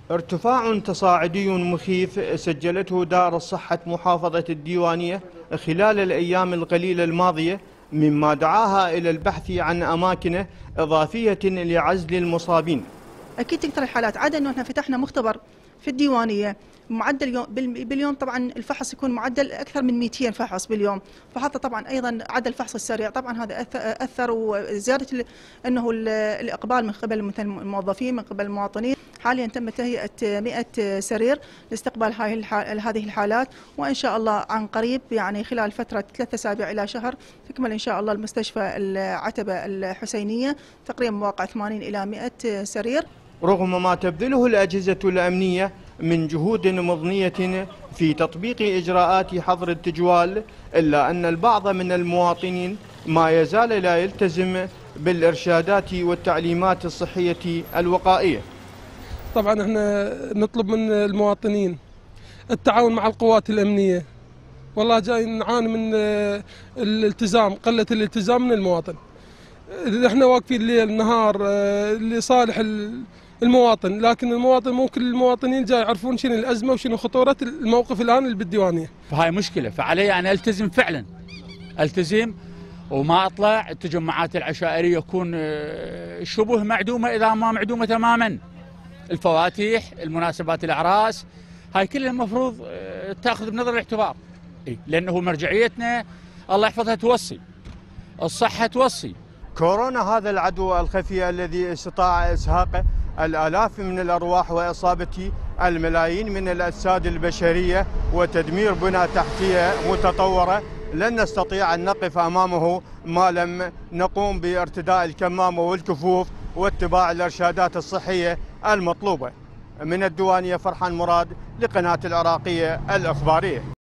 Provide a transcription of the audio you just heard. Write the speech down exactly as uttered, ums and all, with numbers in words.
ارتفاع تصاعدي مخيف سجلته دار الصحة محافظة الديوانية خلال الأيام القليلة الماضية، مما دعاها إلى البحث عن أماكن إضافية لعزل المصابين. أكيد تكثر الحالات، عدا أنه احنا فتحنا مختبر في الديوانية معدل يوم باليوم، طبعا الفحص يكون معدل اكثر من مئتين فحص باليوم، فحتى طبعا ايضا عدد الفحص السريع طبعا هذا اثر، وزياده انه الاقبال من قبل مثل الموظفين من قبل المواطنين. حاليا تم تهيئه مئة سرير لاستقبال هاي هذه الحالات، وان شاء الله عن قريب يعني خلال فتره ثلاثة اسابيع الى شهر تكمل ان شاء الله المستشفى العتبه الحسينيه تقريبا مواقع ثمانين الى مئة سرير. رغم ما تبذله الأجهزة الأمنية من جهود مضنية في تطبيق إجراءات حظر التجوال، إلا أن البعض من المواطنين ما يزال لا يلتزم بالإرشادات والتعليمات الصحية الوقائية. طبعا احنا نطلب من المواطنين التعاون مع القوات الأمنية، والله جاي نعاني من الالتزام، قلة الالتزام من المواطن. احنا واقفين ليل نهار لصالح المواطن، لكن المواطن مو كل المواطنين جاي يعرفون شنو الازمه وشنو خطوره الموقف الان اللي بالديوانيه. فهاي مشكله، فعلي ان التزم فعلا، التزم وما اطلع. التجمعات العشائريه يكون شبه معدومه اذا ما معدومه تماما. الفواتح، المناسبات، الاعراس، هاي كلها المفروض تاخذ بنظر الاعتبار، لانه مرجعيتنا الله يحفظها توصي، الصحه توصي. كورونا هذا العدو الخفي الذي استطاع إزهاق الآلاف من الأرواح وإصابة الملايين من الأجساد البشرية وتدمير بنى تحتية متطورة، لن نستطيع أن نقف أمامه ما لم نقوم بارتداء الكمامة والكفوف واتباع الإرشادات الصحية المطلوبة. من الديوانية فرحان مراد لقناة العراقية الإخبارية.